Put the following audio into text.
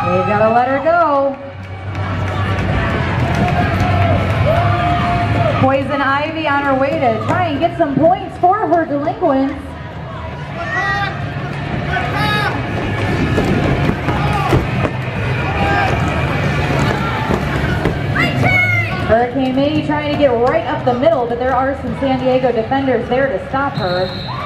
They've got to let her go. Poison Ivy on her way to try and get some points for her delinquents. Hurricane May trying to get right up the middle, but there are some San Diego defenders there to stop her.